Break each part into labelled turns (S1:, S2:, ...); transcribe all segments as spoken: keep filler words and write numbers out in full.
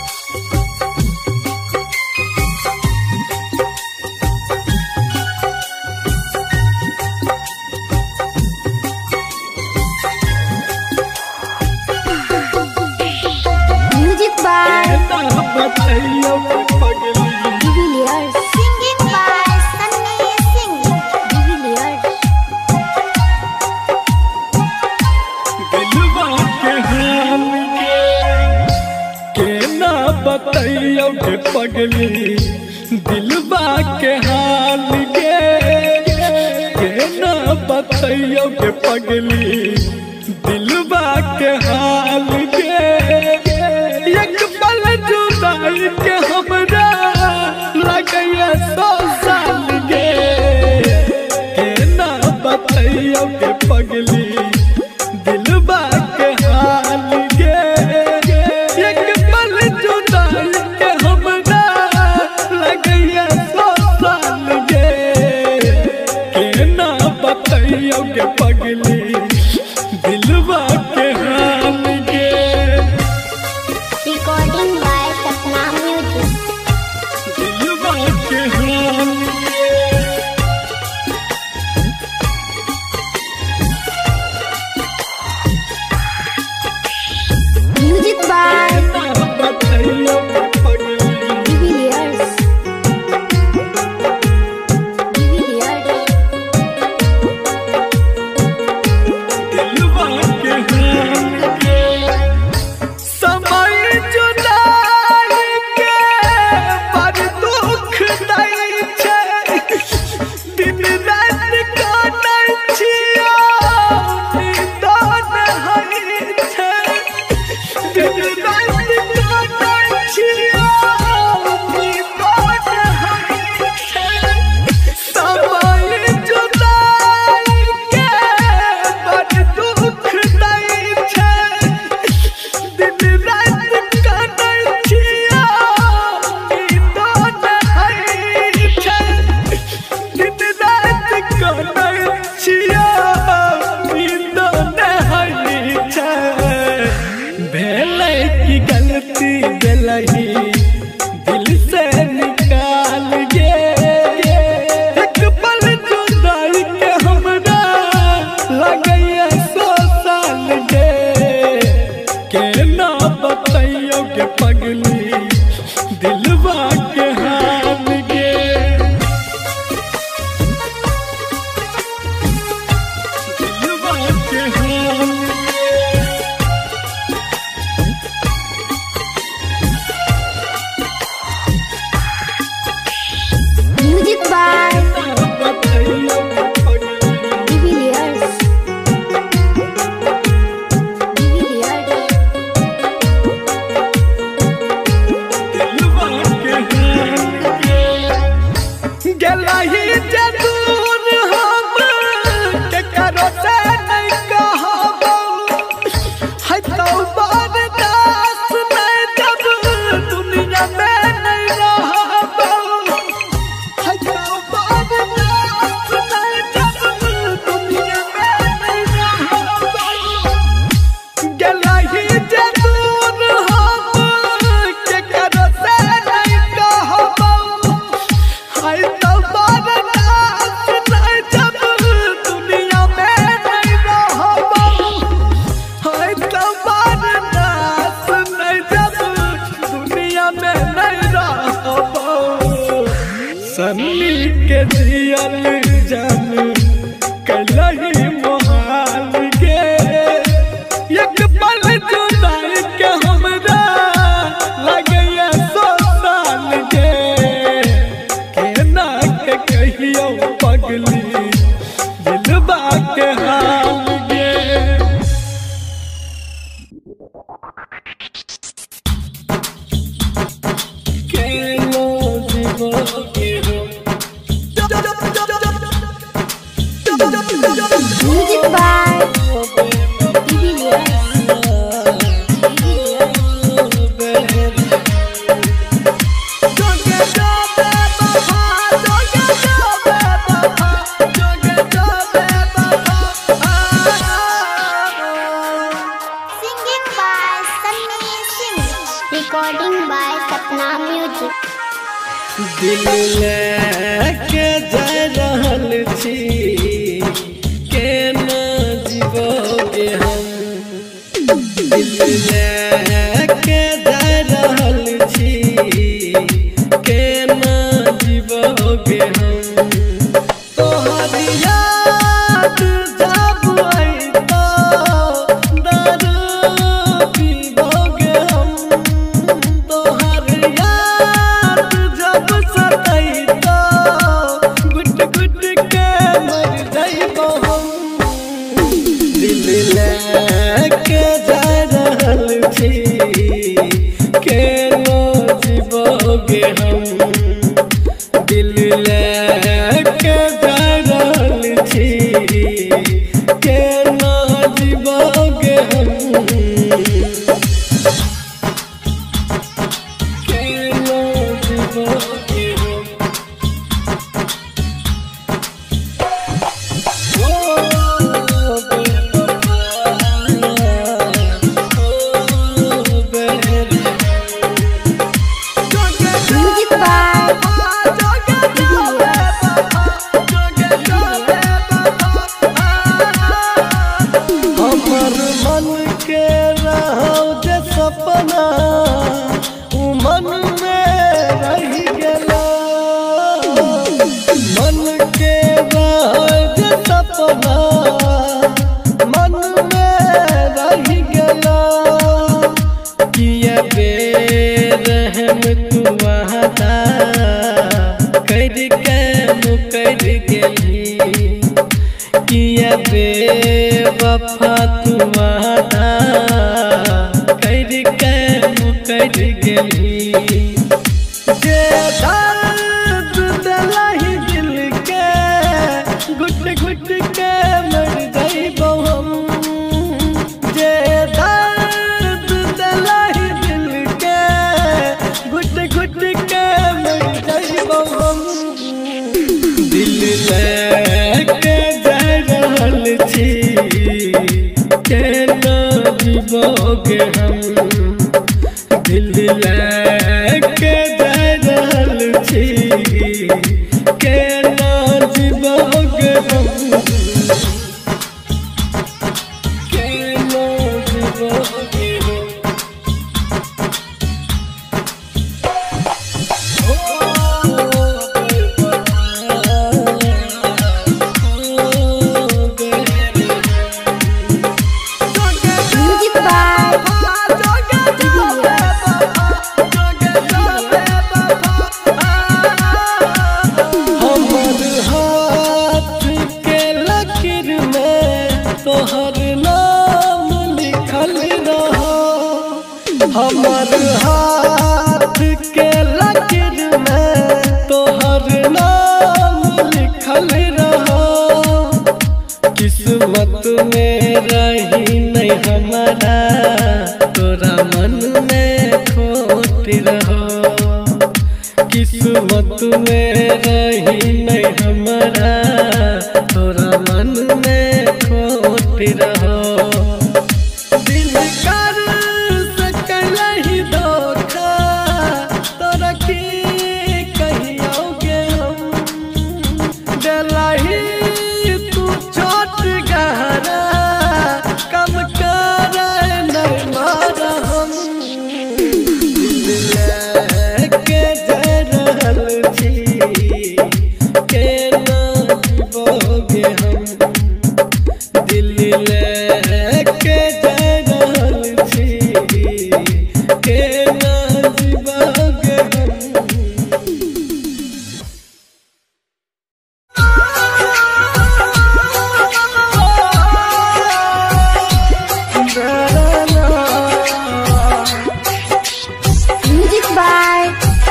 S1: बतैयो के पगली दिलबा के हाल गे के ना बतैयो के पगली दिलबा के हाल गे एक पल जुदाई के हमरा लगैया सौ साल गे के ना बतैयो के पगली दिलबा के हाल गे एक पल जुदाई के हमरा लगैया सौ साल गे के ना बतैयो के पगली दिलबा के हाल गे।
S2: Recording by Sapna music.
S1: दिलबा के हाल गे
S2: म्यूजिक बाय
S1: ना बतैयो के पगली
S2: डिविलियर्स डिविलियर्स
S1: दिलबा के हाल गे समय जुदाई के बड़ दुख दै छै दिन रात काटै छियै नींद नहि छै दिन रात काटै छियै नींद नहि छै समय जुदाई के बड़ दुख दै छै दिन रात काटै छियै नींद नहि छै दिन रात काटै छियै नींद नहि छै भेलै की गलती भेलही दिल से निकाल गे एक पल जुदाई के हमरा लगैया सौ साल गे के ना बतैयो के पगली दिलबा के हाल गे दिलबा के हाल गे
S2: म्यूजिक बाय
S1: ना बतैयो के पगली
S2: डिविलियर्स डिविलियर्स
S1: दिलबा के हाल गे गेलही जे दूर हम केकरो से नहीं कहबो है तो बर्दाश्त नहीं जब दुनिया में नहीं रहबो है तो बर्दाश्त नहीं जब दुनिया में नहीं रहबो गेलही जे दूर हम केकरो से नहीं कहबो है तो बर्दाश्त नहीं जब दुनिया में नहीं रहबो है तो बर्दाश्त नहीं जब दुनिया में नहीं रहबो सन्नी के जियल जान कलही मोहाल गे एक पल जुदाई के हमरा लगैया सौ साल गे के ना के कहियो पगली दिलबा के हाल गे। के लो जीवो के हो
S2: Recording by Sapna Music.
S1: दिल लेके जा रहल छी केना जीवोगे हम। दिल लेके जा रहल छी केना जीवोगे हम। तोहर याद जब अइतो दारू पीबोगे हम। तोहर याद जब सतैतो गुट गुट के मर जाइबो हम। दिल लेके जा रहल छी केना जीवोगे हम। दिल लेके जा रहल छी केना जीवोगे हम। केना जीवोगे हम। ओ बेवफा, ओ बेवफा।
S2: Music by
S1: हमर मन के रहौ जे सपना उ मन में रह गेलो। मन के रहौ जे सपना मन में रह गेलो। किया बेरहम तू वादा करके मुकर गेली। किया बेवफा तू वादा करके मुकर गेली। जे दर्द दिलहि दिल के गुट गुट के मर जाइबो हम। जे दर्द दिलहि दिल के गुट गुट के मर जाइबो हम। दिल लेके जा रहल छी केना जीवोगे हम। दिल लेके जा रहल छी केना जीवोगे हम। केना जीवोगे हम। ओ बेवफा, ओ बेवफा।
S2: Music by
S1: हमर हाथ के लकीर में तोहर नाम लिखल रहो। हमर हाथ के लकीर में तोहर नाम लिखल रहो। किस्मत में रही नहीं हमारा तोरा मन में खोट रहो। किस्मत में रही नहीं हमारा तोरा मन में खोट रहो। दिल कर सकलहि धोखा तोरा की कहियोगे हम। दिलहि तू छोट गहरा कम कर नहीं मारा हम। दिल लेके जा रहल छी केना जीवोगे हम। दिल लेके जा रहल छी केना जीवोगे हम।
S2: Music by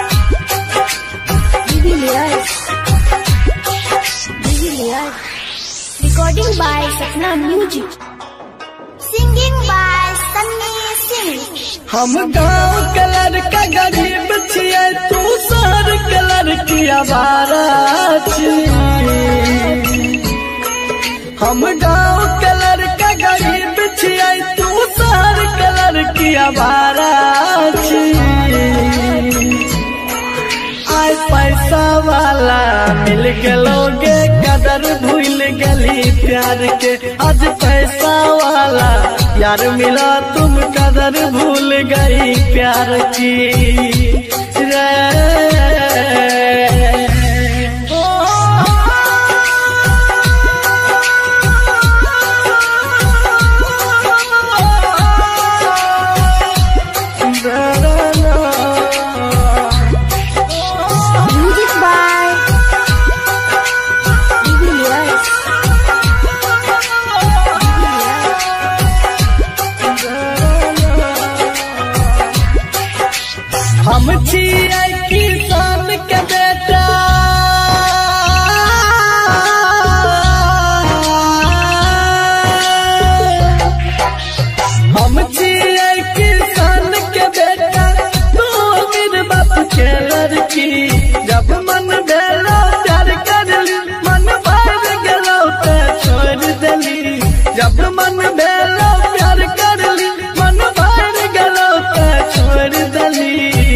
S2: Divilliers. Divilliers. Recording by Sapna Music. Singing by Sunny Singh.
S1: हम गाँव के लड़का गरीब छियै तू शहर के लड़की आवारा छी। हम गाँव के लड़का गरीब छियै तू शहर के लड़की आवारा छी। पैसा वाला मिल गलोगे कदर भूल गली प्यार के। आज पैसा वाला यार मिला तुम कदर भूल गई प्यार की रे। हम छिए किसान के बेटा हम छिए किसान के बेटा तू मेरे बाप के लड़की। जब मन भेलो प्यार कर ली मन भर गलो तो छोड़ देली। जब मन भेलो प्यार कर ली मन भर गलो तो छोड़ देली।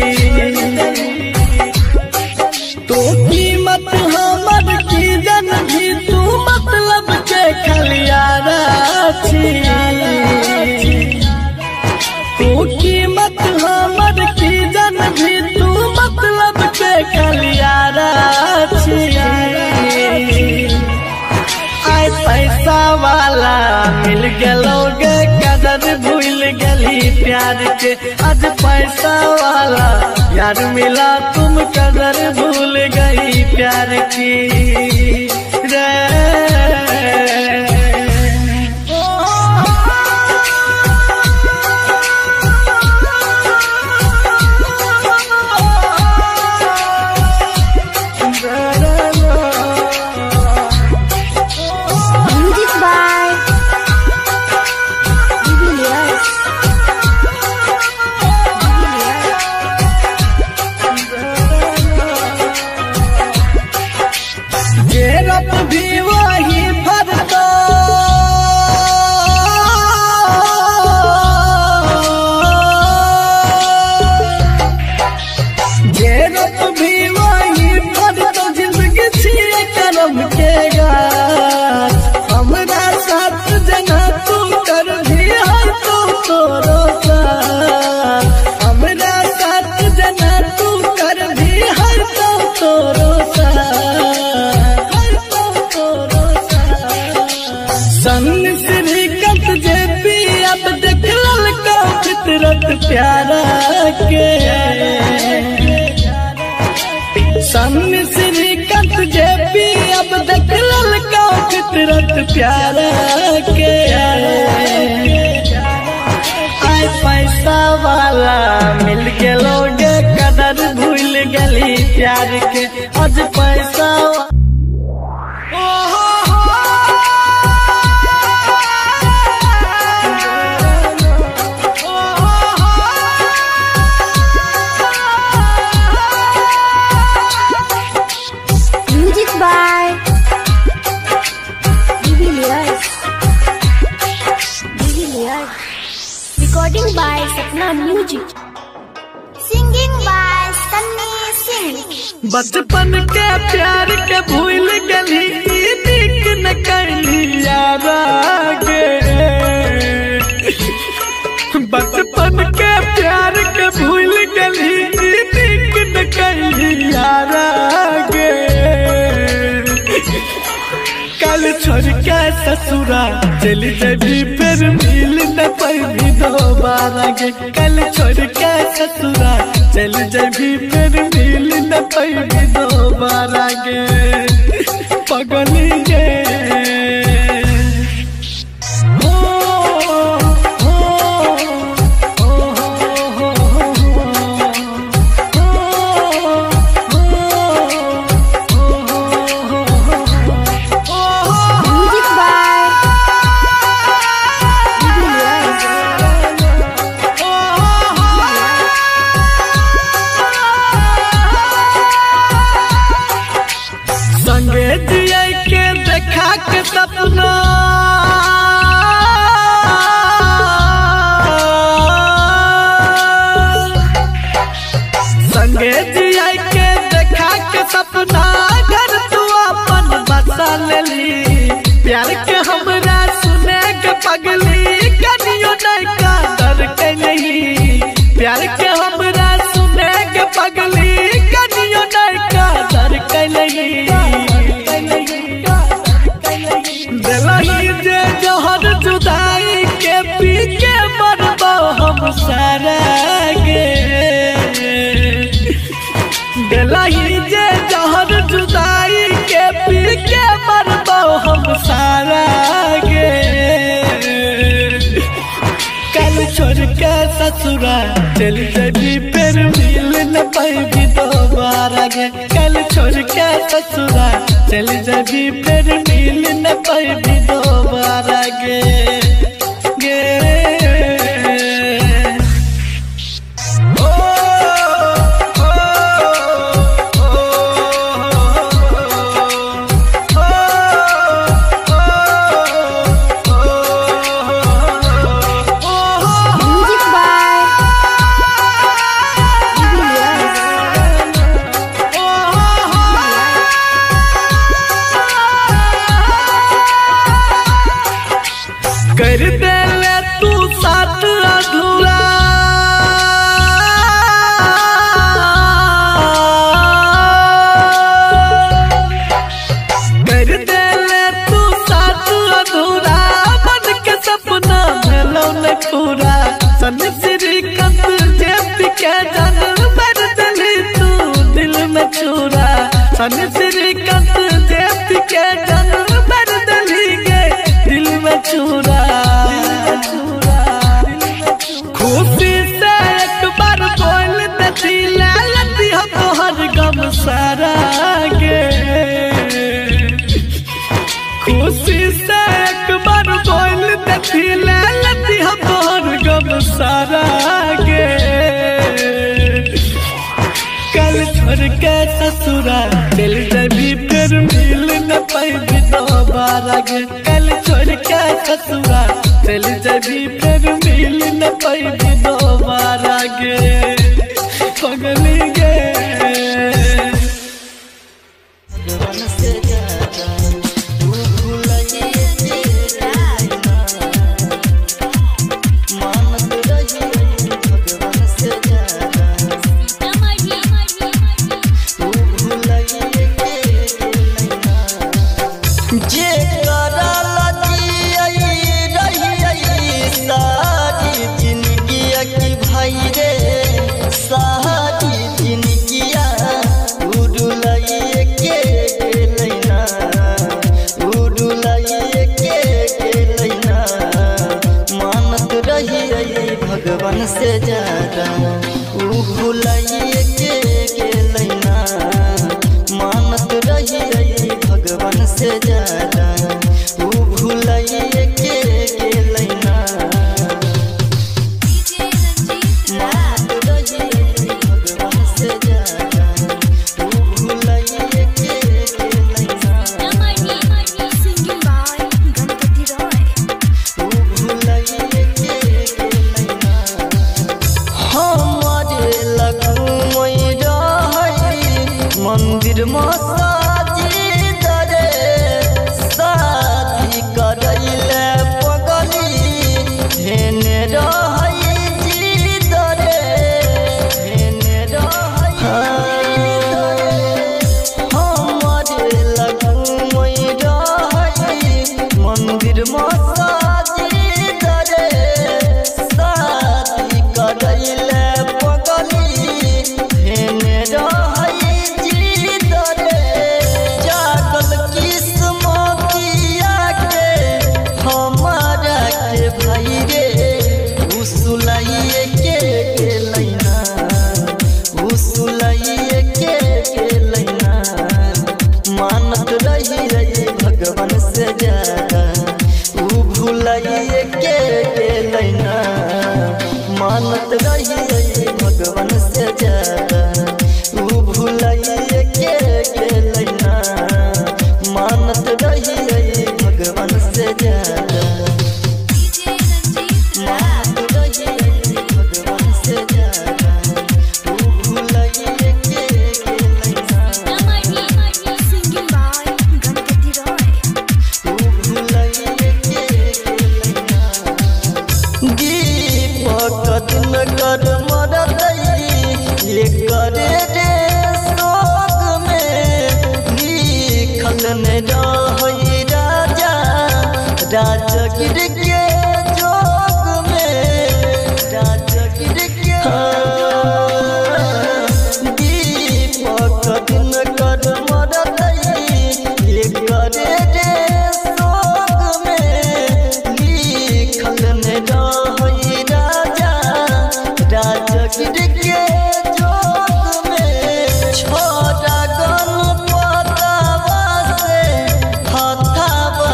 S1: तो कीमत हमर की जन भी तू मतलब के खलियारा छी। तू कीमत हमर की जन भी तू मतलब के खलियारा छी। आय पैसा वाला मिल गलोगे कदर भूल गली प्यार के। आज पैसा वाला यार मिला तुम कदर भूल गई प्यार की रे। भी वही भरतो जेरत भी वही भरतो जिंदगी छिए करम के गाछ। हमरा साथ जना तू कर भी हर तू तोरो साथ। हमरा साथ जना तू कर भी हर तू तोरो फितरत प्यारा के। सन श्रीकांत जे पी अब देख ललका फितरत प्यारा के। आय पैसा वाला मिल गलोगे कदर भूल गली प्यार के। आज पैसा
S2: Recording by Sapna Music. Singing by Sunny Singh.
S1: बचपन के प्यार के भूल गली नीक न कैली यारा गे। बचपन के प्यार के भूल गली नीक न कैली यारा गे। कल छोड़ के ससुरा चली जबी फिर मिल न पाई दोबारा गे। कल छोड़ के ससुरा चल जबी फिर मिल न पाई दोबारा गे पगली गे। संगे दिए के देखा के लेली प्यार के हमरा सुने के पगली कनियो नहीं कादर कैली प्यार के हमरा सुने के पगली कनियो नहीं कादर कैली दिलही जे जहर जुदाई के पी के मरबो हम सारा गे दिलही जे जहर जुदाई के पी के मरबो हम सारा गे कल छोड़ के ससुरा चल जबी फिर मिल न पाएगी दोबारा गे कल छोड़ के ससुरा चल जबी फिर मिल न पाएगी दोबारा गे गे कर दे ले तू साथ अधूरा कर दे ले तू साथ अधूरा मन के सपना भेलो न पूरा सन श्रीकांत जेब के जान भर दिली तू दिल में चूरा सन श्रीकांत जेब के जान भर दिली गे दिल में चूरा खुशी से एक बार बोल देती लती हम तोहर गम सारा गे खुशी से एक बार बोल देती लती हम तोहर गम सारा गे कल छोड़ के ससुरा दिल जबी फिर मिल न पाएगी दोबारा गे कल छोड़ के ससुरा दिल जबी फिर मिल न पाएगी दोबारा गे पगली गे
S3: भगवान से ज्यादा ऊ भुलाइए के गेलैना मानत रही भगवान से ज्यादा ऊ भुलाइए के गेलैना मानत रही भगवान से ज्यादा ऊ भुलाइए के गेलैना ऊ भुलाइए के मंदिर मसाजिद रे शादी करैले पगली हेने रहै जिद रे हेने रहै हमरे लगुमै रहै मंदिर मसाजिद रे शादी करैले पगली हेने रहै सुलाइए के गेलैना ऊ सुलाइए के गेलैना मानत रही रही भगवान से ज्यादा ऊ भुलाइए के गेलैना मानत रही रही भगवान से ज्यादा ऊ भुलाइए के गेलैना मानत रही रही भगवान से ज्यादा दिन कर मरतई ये करे रे सोग में लिखल न रही राजा राजगिर के जोग में राजगिर के दीपक दिन कर मरतई ये करे रे सोग में लिखल न रही राजा राजगिर के जोग में छोड़ा गणपतवा से हथावा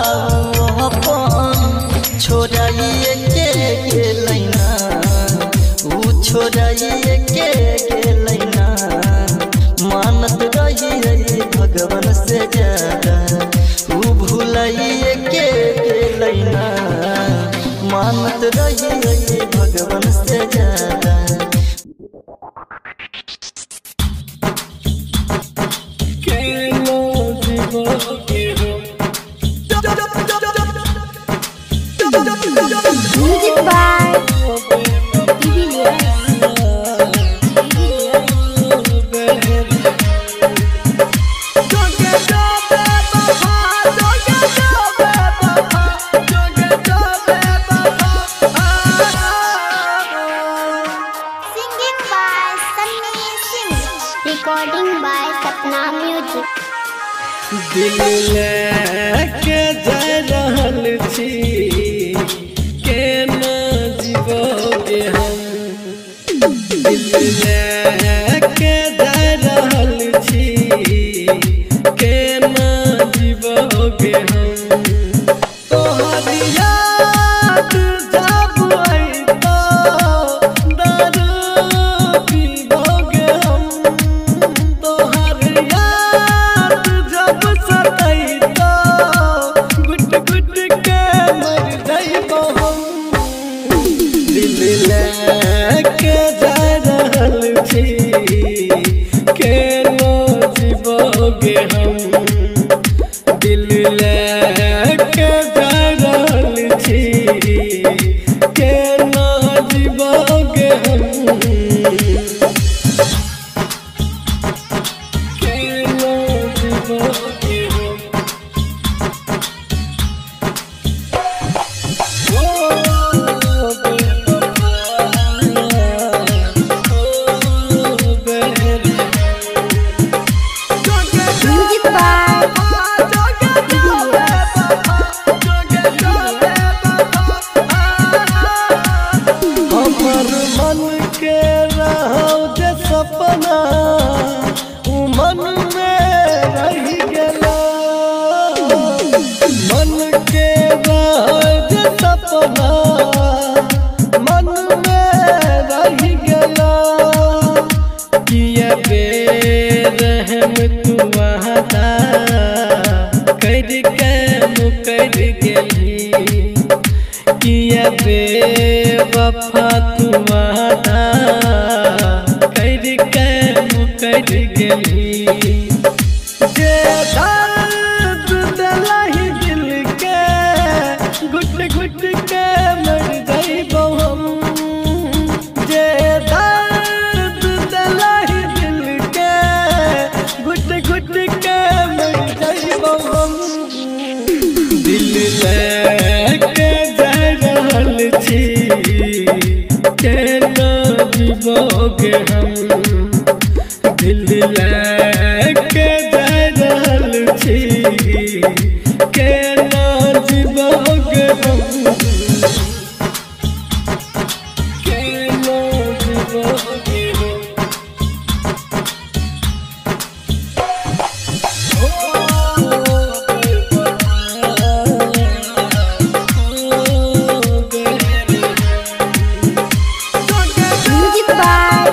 S3: अपन छोड़ाइए के गेलैना ऊ छोड़ाइए के गेलैना मानत रही भगवान से ज्यादा ऊ भूलाइए के गेलैना मानत रही भगवान से ज्यादा
S2: Music by Singing by Sunny Singh. Recording by Sapna Music.
S1: दिल लेके जा रहल छी केना जीवोगे हम दिल लेके जा रहल छी केना जीवोगे हम तोहर याद जब अइतो दारू पीबोगे हम तोहर याद जब सतैतो गुट गुट के मर जाइबो हम दिल लेके जा रहल छी केना जीवोगे हम दिल लेके जा रहल छी केना जीवोगे हम केना जीवोगे हम ओ बेवफा ओ बेरी
S2: Music by
S1: हमर मन के रहो जे सपना उ मन में रही गेला मन के रहो जे सपना मन में रही गेला किया बेरहम तू वहदा कर के मुकर गेली किया बेवफा तू वादा कर के मुकर गेली जे दर्द दिलहि दिल के गुट गुट के मर जाइबो हम जे दर्द दिलहि दिल के गुट गुट के मर जाइबो हम दिल लेके जा रहल छी केना जीवोगे हम दिल लेके जा रहल छी केना जीवोगे हम केना जीवोगे हम
S2: Music by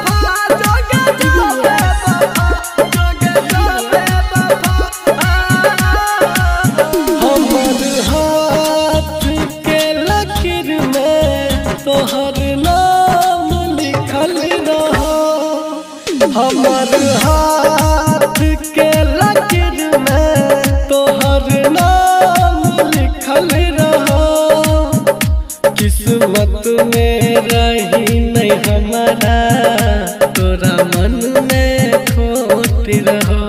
S1: हमर हाथ के लकीर में तोहर नाम लिखल रहो हमर हाथ के लकीर में तोहर नाम लिखल रहो किस्मत में में रही नहीं हमारा तोरा मन में खोट रहो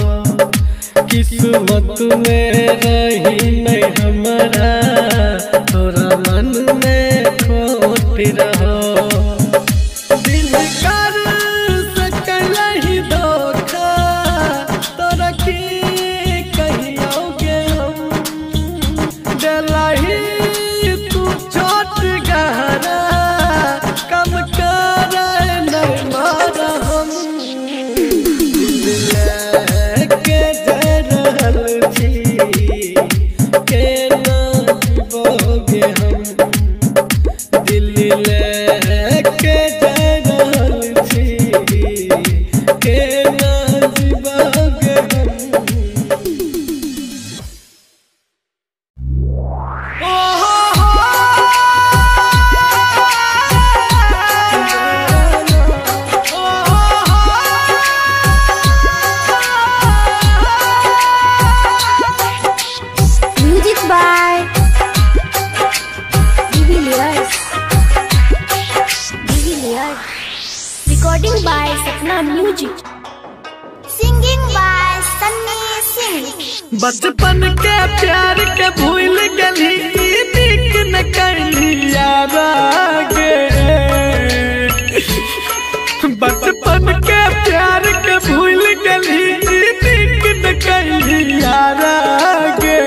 S1: किस्मत में रही नहीं हमारा तोरा मन में खोट रहो दिल कर सकल ही धोखा तोरा की कहियोगे हम दिलही तू छोट गहरा कम कर नहीं मारा हम के जरहल छी के ना जीवोगे हम दिल लेके जरहल छी के ना जीवोगे
S2: Music by Divilliers. Divilliers. Recording by Sapna Music. Singing by Sunny Singh.
S1: बचपन के प्यार के भूल गली नीक न करली यारा गे बचपन के प्यार के भूल गली नीक न करली यारा गे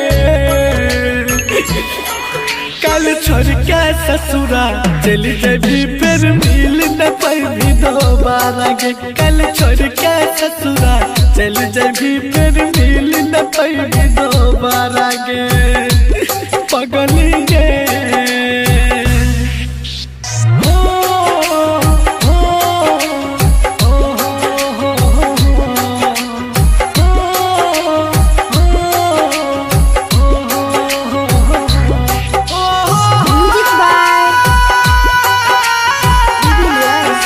S1: कल छोड़ के ससुरा चली जबी फिर मिल न पाई दोबारा गे कल छोड़ के ससुरा चल जबी फिर मिल न पाई दोबारा गे पगली गे
S2: Music by Divilliers.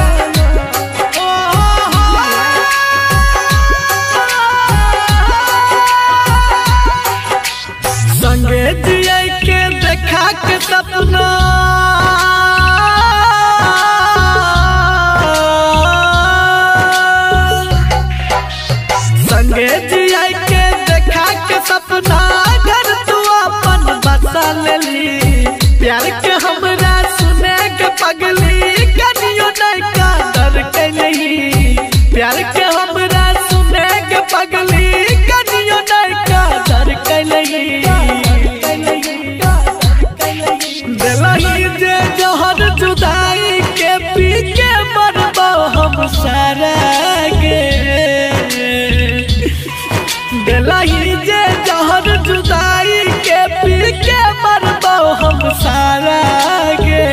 S1: संगे जिया के देखा के सपना संगे जिया के देखा के सपना घर तू अपन बसा लेली प्यार के हमरा सुने के पगली कनियो नहीं का डर के नहीं प्यार के हमरा सुने के पगली कनियो नहीं का डर के नहीं दिलही जे जहर जुदाई के पी के मरबो हम सारा गे दिलही जे जहर जुदाई के पी के मरबो हम सारा गे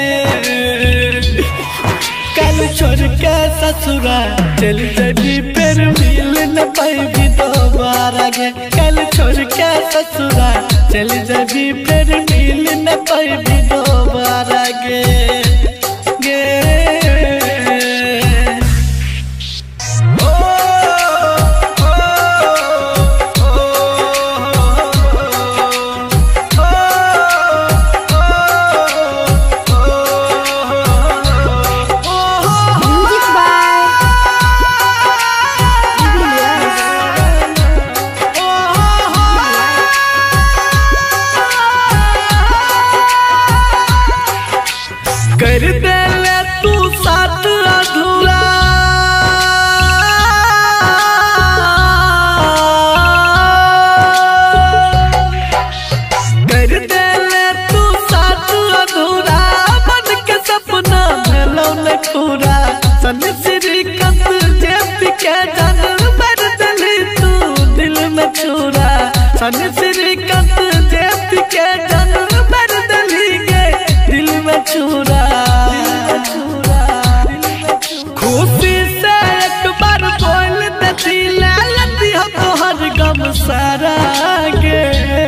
S1: कल छोड़ के ससुरा चल जबी फिर मिल न पाई दोबारा गे कल छोड़ के ससुरा चल जबी फिर मिल न पाई दोबारा गे गे ओ ओ
S2: Music by Divilliers.
S1: कर दे ले तू साथ अधूरा कर दे ले तू साथ अधूरा मन के सपना भेलो न पूरा सन श्रीकांत जेप के जान मर दिली तू दिल में छुरा सन श्रीकांत जेप के जान मर दिली गे दिल में छुरा खुशी से एक बार बोल दती लती हम तोहर गम सारा गे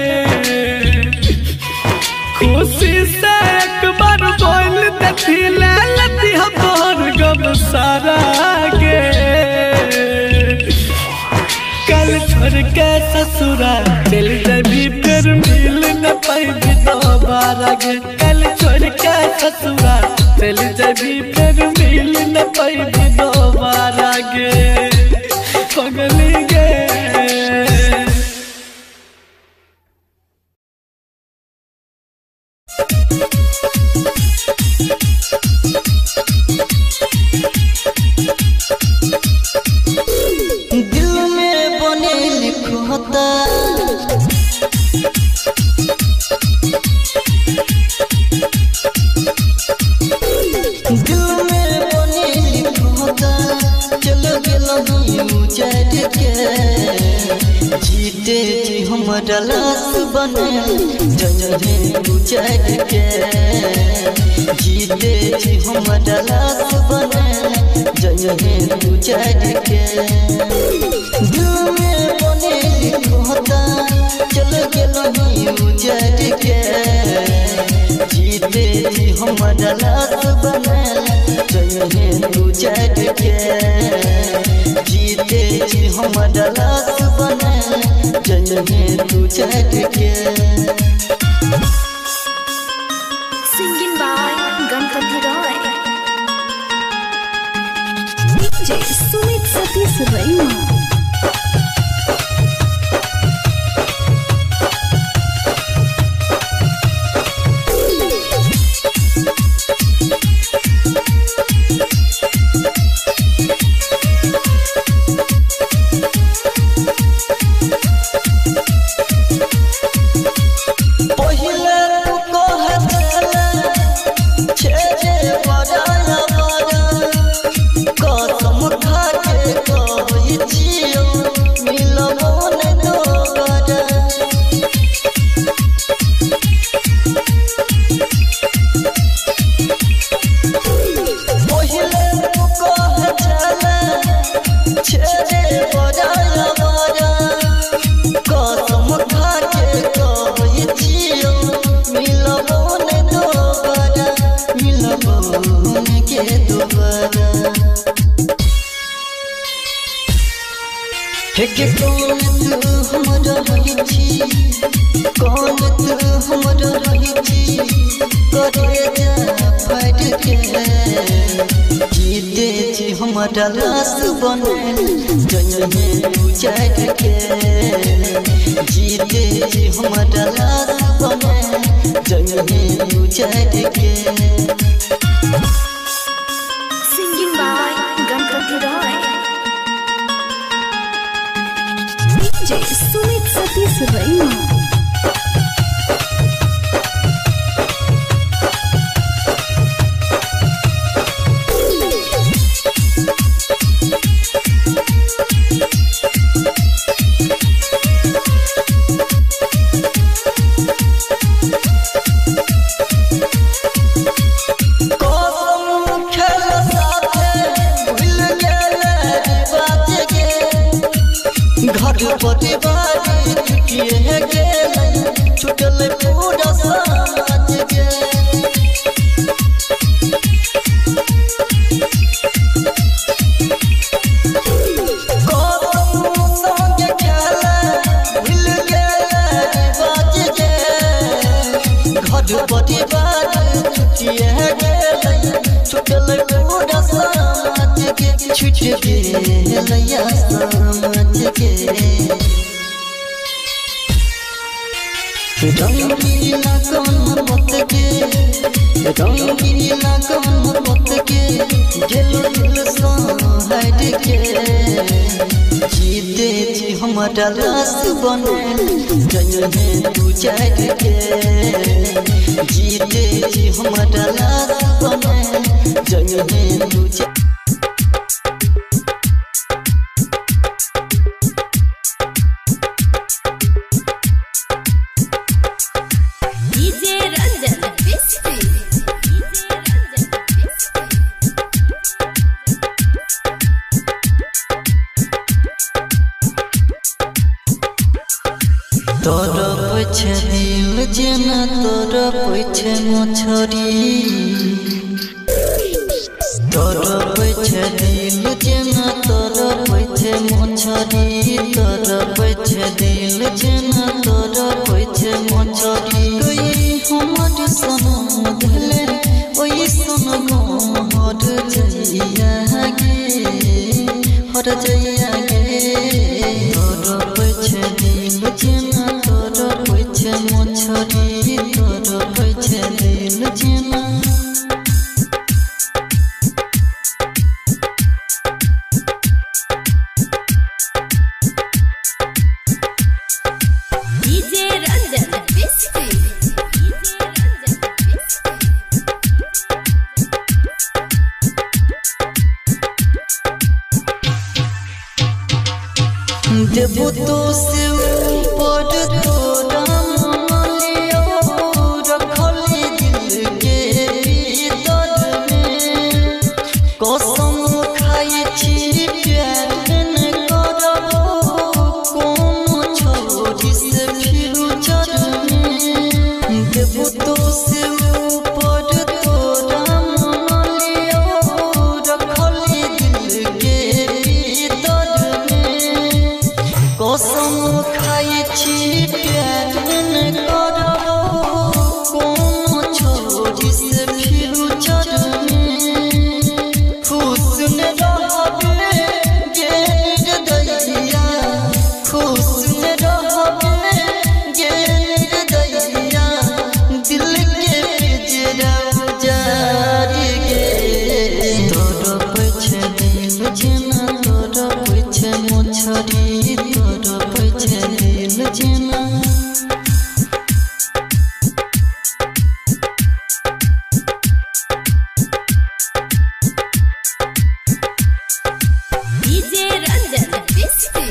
S1: खुशी से एक बार बोल दती लती हम तोहर गम सारा गे कल छोड़ के ससुरा चल जबी फिर मिल न पाई दोबारा गे कल छोड़ के ससुरा चल जबी फिर मिल न पैबी दोबारा गे पगली गे।
S3: दिल में बने लिखोता दिल में बने लिखोता चलो गेलो उजड़ के जीते जी हमारा लाश बने जजरे उजड़ के जीते जी हमारा लाश बने जजरे उजड़ के। दिल में बने लिखोता चलो गेलो उजड़ के जीते जी हमारा लाश बने जजरे उजड़ के जीते जी हमारा लाश बने जजरे उजड़ के।
S2: Singing by Ganpati Roy. D J Sumit Satish Raima.
S3: हमारा लाश बने जजरे उजड़ के जीते जी हमारा लाश बने जजरे उजड़ के।
S2: Singing by Ganpati Roy. D J Sumit Satish Raima.
S3: परिवार छुटिए गेल छुटल पूरा समाज के संग खेल भूल गेल बाज के घर परिवार छुटिए गेल छुटल पूरा समाज के छुट गेल या समाज के। रंगीला कौन मत के रंगीला कौन मत के गेलो दिल सोहर के जीते जी हमारा लाश बने जजरे उजड़ के जीते जी हमारा लाश बने जजरे उजड़। तोर पछे दिल जेना तोर पछे मछरी तोर पछे दिल जेना तोर पछे मछरी तोर पछे दिल जेना तोर पछे मछरी कोई हमर सनम धले हर जइया गे हर जइया गे तोर पछे दिन जेना तोर पछे मछरी तोर पछे दिन जेना
S2: डीजे रंजन बिस्की
S3: देबो तो से ऊपर तोरा मनलियो रखली दिल के भीतर में कसम खाई छी प्यार न करबो कोनो छोरी से फ्यूचर में देबो तो से ऊपर तोरा मनलियो रखली दिल के भीतर कसम खाई छी प्यार न करबो कोनो छोरी से फ्यूचर में खुश न रहबे गे निर्दयिया खुश न रहबे गे निर्दयिया दिल के पिंजरा उजाड़ गे तोर पछे दिन जेना तोर पछे मछरी तोर पछे दिन जेना
S2: डीजे रंजन बिस्की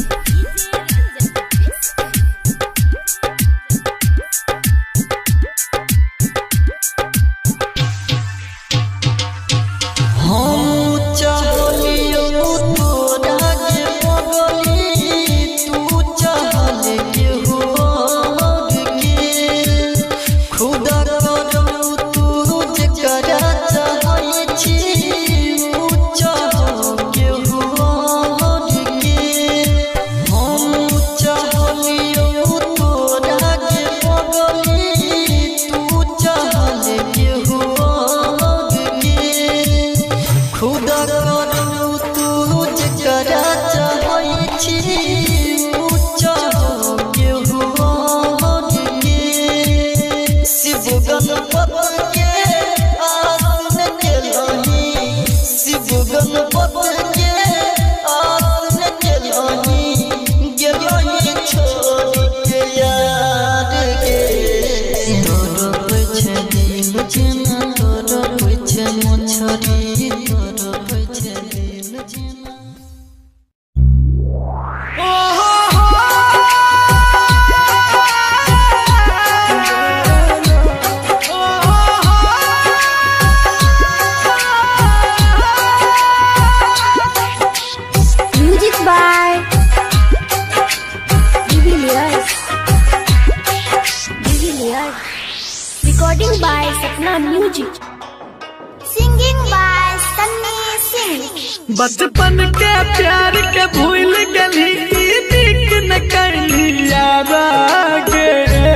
S3: हम चाहलियो तोरा के पगली तू चाहल के हो के खुदा करो तू जकरा चाहै छी ऊ चाह के हो के हम चाहलियो तोरा के पगली तू चाहल के हो के खुदा करो तू जकरा चाहै छी ऊ चाह के हो के शिव गणपति के आसन केलही शिव गणपति के आसन केलही गेलही छोड़ के यार गे तोर पछे दिन जेना तोर पछे मछरी तोर पछे दिन जेना
S2: music by Devilliers Devilliers recording by Sapna music singing by Sunny Singh
S1: बचपन के प्यार के भूल गली दिक न कैली यारा गे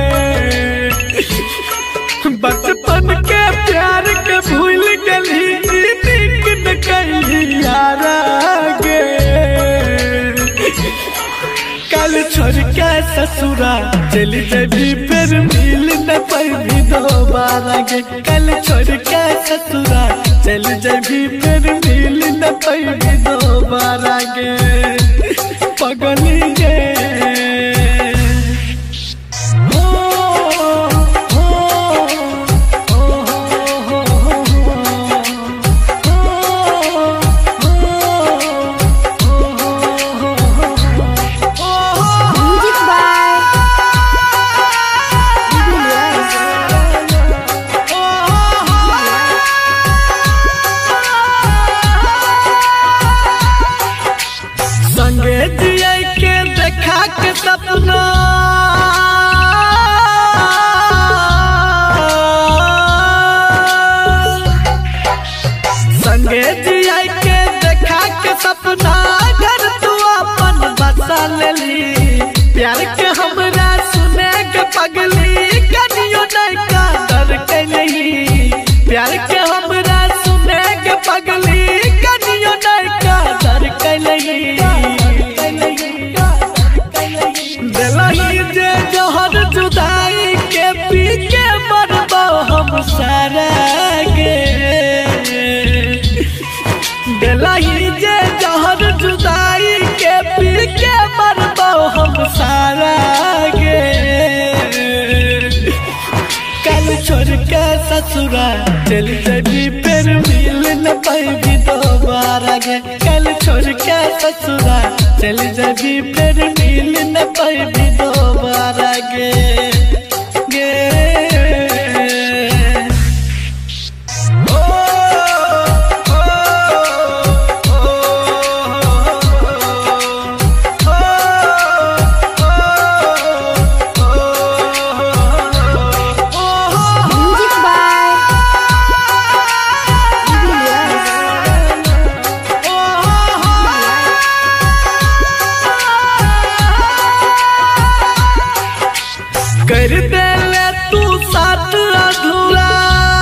S1: बचपन के प्यार के भूल गली दिक न कैली यारा गे कल छोड़ के ससुरा चली जबी फिर मिल न पैबी दोबारा गे कल छोड़ के ससुरा चली जबी फिर मिल न पैबी दोबारा गे पगली गे हो हो हो हो
S2: म्यूजिक बाय डिविलियर्स
S1: संगे जिया के देखा के सपना संगे जिया के देखा के सपना घर तू अपन बसा लेली प्यार के हमरा सुने के पगली कनियो नहीं का डर के नहीं प्यार के हमरा दिलाई जे जहर जुदाई के पी के मरबो हम सारा गे कल छोड़ के ससुरा चल जबी फिर मिल न पाएगी दोबारा गे कल छोड़ के ससुरा चल जबी फिर मिल न पाएगी दोबारा गे गे कर दे ले तू साथ अधूरा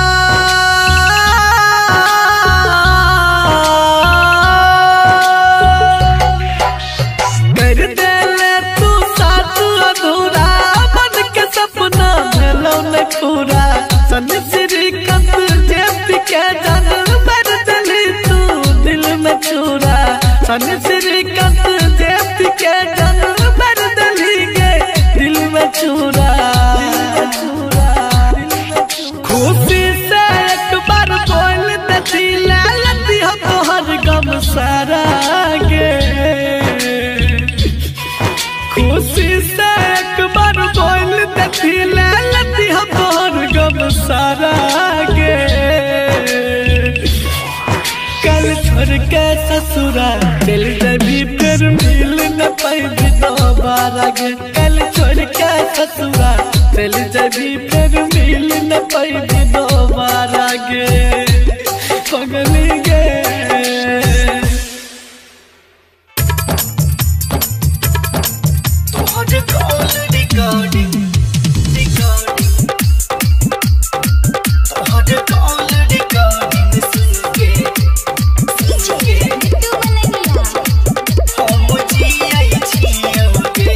S1: कर दे ले तू साथ अधूरा मन के सपना भेलो न पूरा सन श्री कंत जेब के जन मर दिली तू दिल में चूरा सन श्री कंत जेब के जन मर दिली गे दिल में चूरा खुशी से एक बार बोल दती लती हो तोहर गम सारा गे खुशी से एक बार बोल दती लती हो तोहर गम सारा गे कल छोड़ के ससुरा दिल जबी फिर मिल न पाएगी दोबारा गे कल छोड़ के ससुरा दिल जबी फिर मिल न पाएगी दोबारा गे पगली गे
S3: तोहर कॉल रिकॉर्डिंग रिकॉर्डिंग तोहर कॉल रिकॉर्डिंग सुन के सुन के हम जिया छियोगे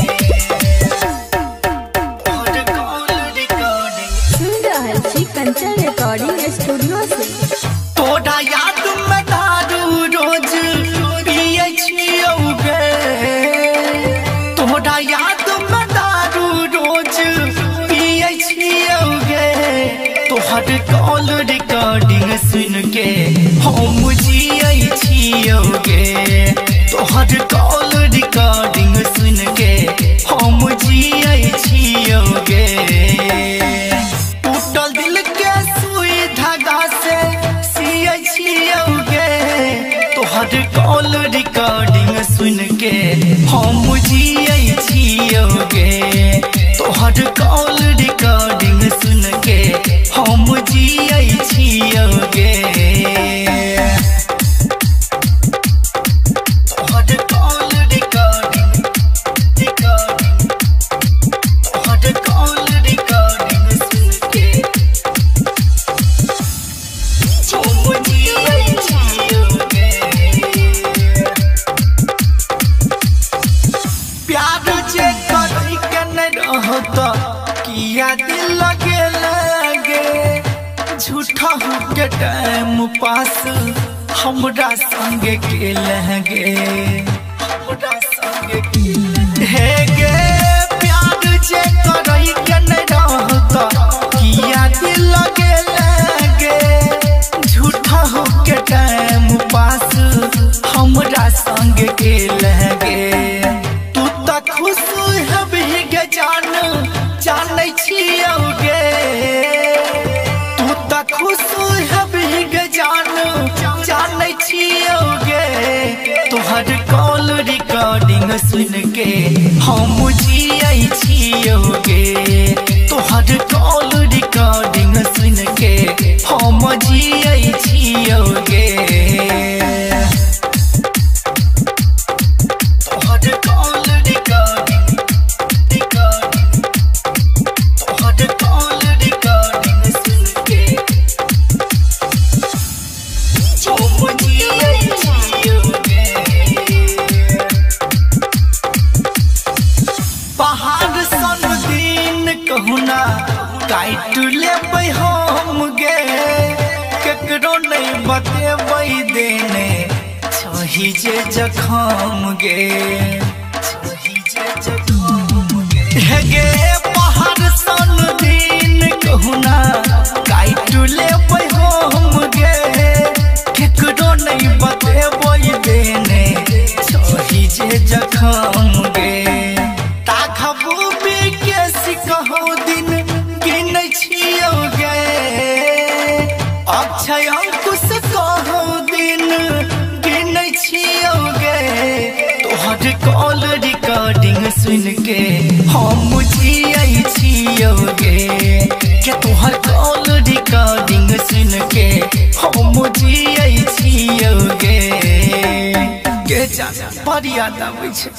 S3: तोहर कॉल रिकॉर्डिंग
S2: सुन रहल छी कंचन रिकॉर्डिंग स्टूडियो से
S3: तोड़ा याद में दारू रोज पिए छियोगे तोड़ा याद में दारू रोज पिए छियोगे तोहर कॉल रिकॉर्डिंग सुन के हम जिए छियोगे तोहर कॉल रिकॉर्डिंग सुन के हम जिए छियोगे टूटल दिल के सुई धागा से सिए छियोगे तोहर कॉल रिकॉर्डिंग सुन के हम जिए छियोगे तोहर कॉल रिकॉर्डिंग सुन के हम जिए छियोगे तोहर कॉल रिकॉर्डिंग रिकॉर्डिंग तोहर कॉल रिकॉर्डिंग सुन के हम जिए छियोगे प्यार जे करी के नहीं रहता किया दिल लगे लगे झूठा हो के टाइम पास हमरा संगे के लगे हमरा संगे के हे गे प्यार जे करी के नहीं रहता किया दिल लगे लगे झूठा हो के टाइम पास हमरा संगे के लगे तू तक खुश है गे जान जानै छियोगे तू तक खुश है गे जान जानै छियोगे तोहर कॉल रिकॉर्डिंग सुन के हम जिए छियोगे तोहर कॉल रिकॉर्डिंग सुन के हम जिए छियोगे तोहर कॉल रिकॉर्डिंग रिकॉर्डिंग तोहर कॉल रिकॉर्डिंग सुन के हम जिए छियोगे पहाड़ सन दिन कहुना काट लेबै हम गे केकरो नहीं
S4: नहीं बतेबै देने छही जे जखम गे छही जे जखम गे हे गे पहाड़ सन दिन कहूना काटू लेबै हम गे केकरो नहीं बतेबै देने छही जे जखम गे ताखबू के सिकहो दिन गिनै छियौ गे अक्षय अंकुश कहो दिन गिनै छियौ गे तोहर कॉल रिकॉर्डिंग सुन के हम जियै छियौ गे के तोहर कॉल रिकॉर्डिंग सुन के हम जियै छियौ गे गे जा बड़ी याद आबै छै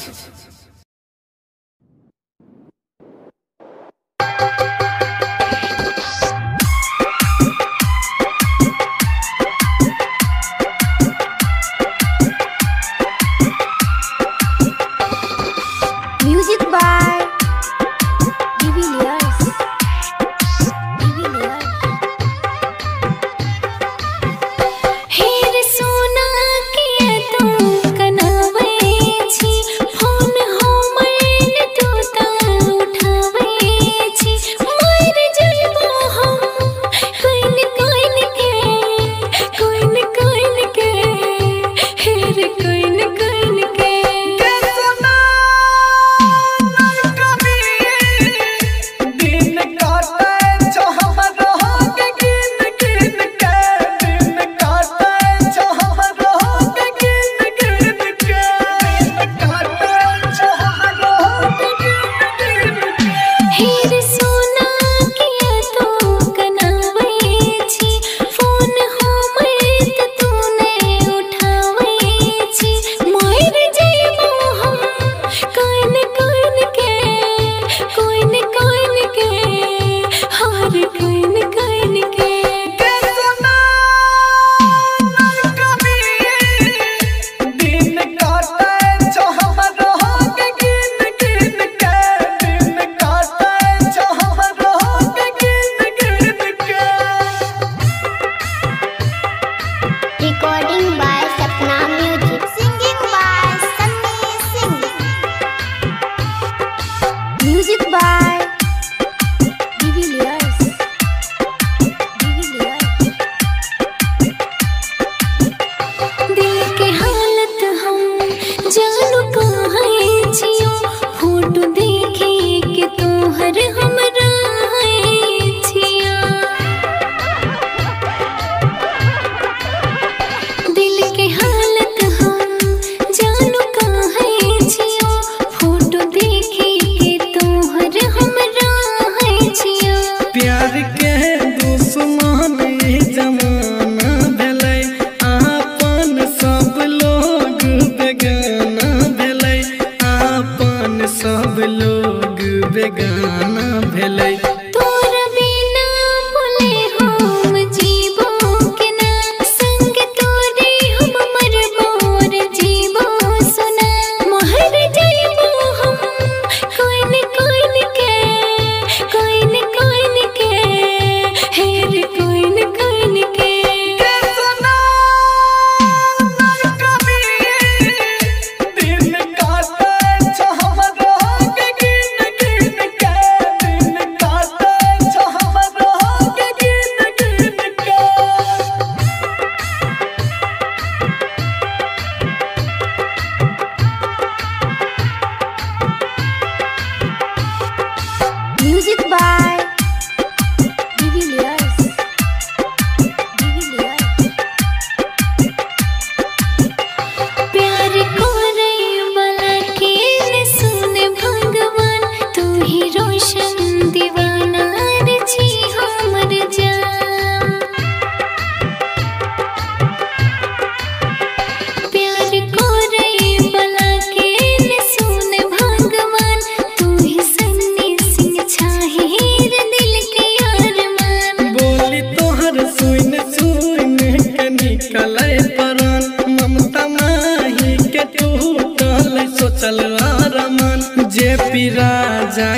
S1: राजा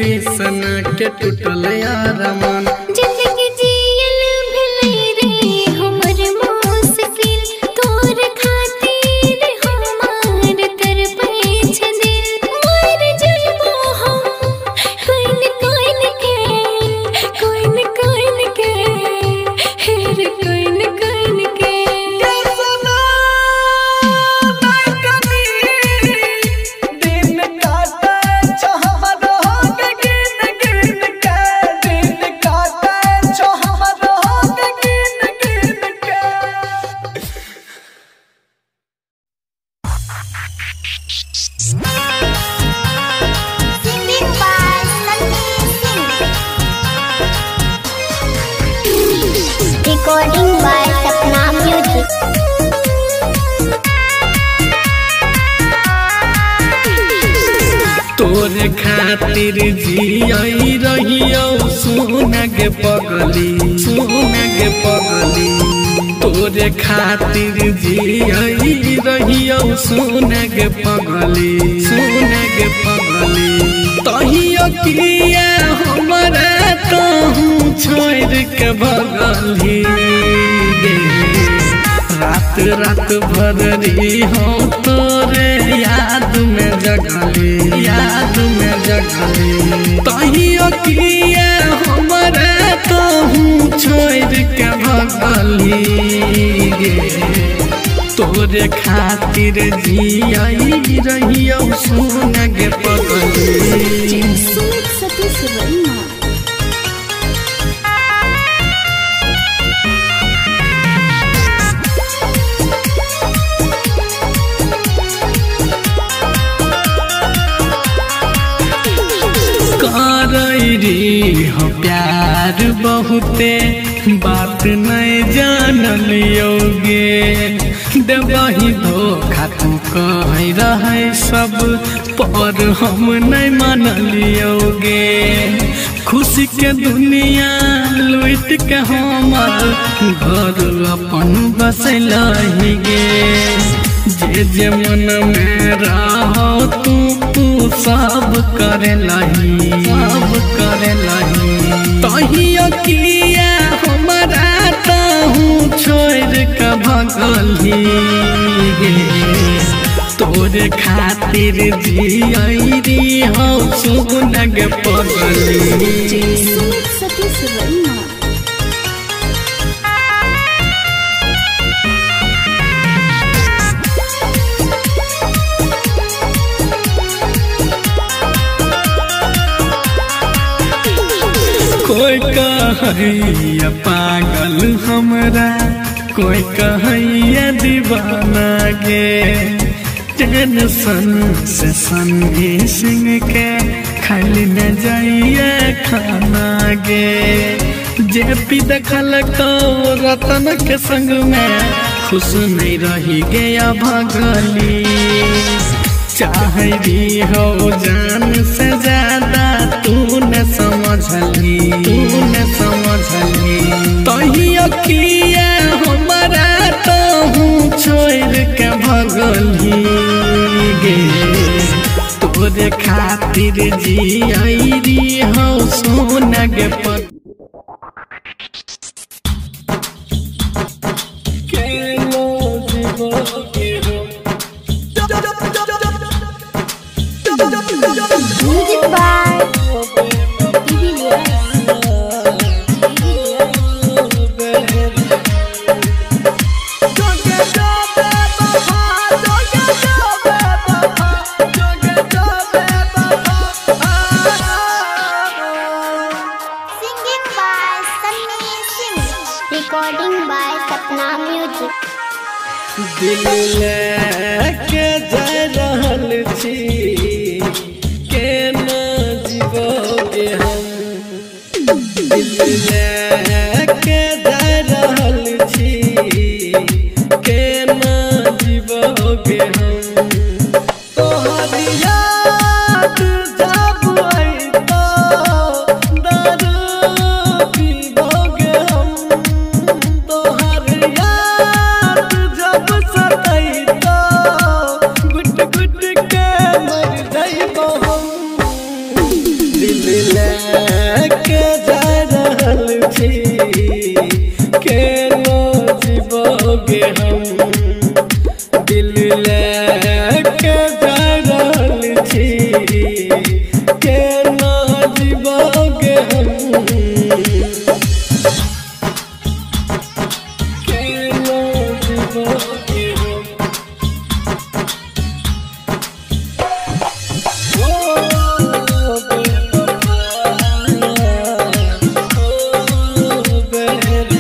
S1: कृष्ण के टूटल यार मन
S2: जिंदगी जियल भले रे हमर मोर
S1: खातिर जियई रहियो सुन गे पगली सुन गे पगली तोरे खातिर जियई रहियो सुन गे पगली सुन गे पगली तहियो किया हमरा कहूँ छोड़ के भगली गे रात रात भर रही हो तोरे याद में जगली याद में जगली तहियो किया हमरा कहूँ छोड़ के भगली गे तोरे खातिर जियई रहियो सुन गे पगली।
S2: सुमित सतीश रैना
S1: करैरी हो प्यार बहुते बात नहीं जानलियोगे देवही धोखा तू कह रहे सब पर हम नहीं मानलियोगे खुशी के दुनिया लुट के हमर घर अपन बसलही गे जे जे मन में रहो तू तू सब करे लही सब करे लही तहियो किया हमरा कहूँ छोड़ के भगली गे तोरे खातिर जियई हो सुन गे पगली।
S2: सुमित सतीश रैना
S1: कोई कहैया पागल हमरा कोई कहैया दीवाना गे टेंशन से संगी सिंह के खाली न जाइए खाना गे जे पी देखल तो रतन के संग में खुश नहीं रही गया भगली चाहरी हो जान से ज्यादा तू न समझली तू न समझली तहियो किया हमरा कहूँ छोड़ के भगली गे तोरे खातिर जियई हो सुन गे पगली।
S2: Music by
S5: Singing by Sunny Singh. Recording by Sapna Music.
S1: दिल लेके जा रहल छी केना जीवोगे हम दिल लेके जा रहल छी केना जीवोगे हम तोहर याद जब अइतो दारू पीबोगे हम तोहर याद जब सतैतो गुट गुट के मर जाइबो हम दिल लेके जा रहल छी केना जीवोगे हम दिल लेके जा रहल छी केना जीवोगे हम केना जीवोगे हम ओ बेवफा ओ बेरी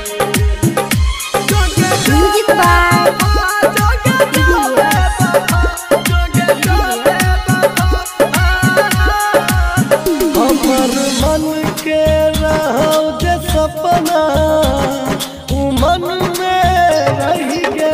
S2: म्यूजिक बाय
S1: हमर मन के रहो जे सपना उ मन में रह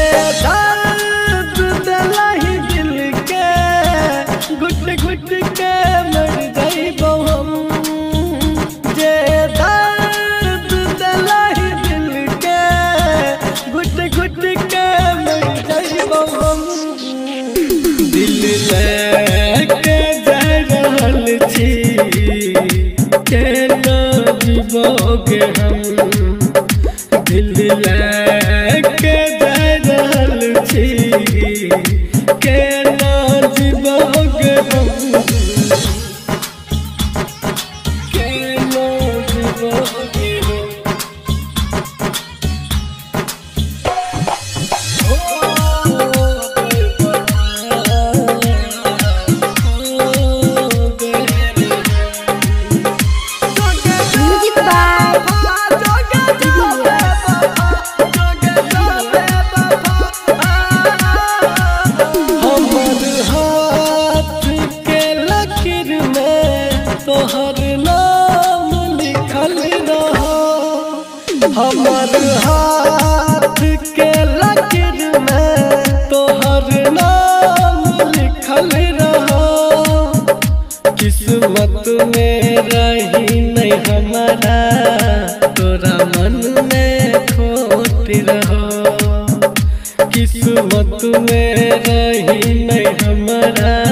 S1: दर्द दिलाई दिल के घुट घुट के मर जाइबो हम जे दर्द दिलाई दिल के घुट घुट के मर जाइबो हम दिल लेके जा रहल छी केना जीबोगे हम दिल लेके जा रहल छी केना जीबोगे हम केना जीबोगे
S2: म्यूजिक बाय
S1: हमर हाथ के लकीर में तोहर नाम लिखल रहो हमर हाथ के लकीर में तोहर नाम लिखल रहो किस्मत में रही नहीं हमारा तोरा मन में खोट रहो किस्मत में रही नहीं हमारा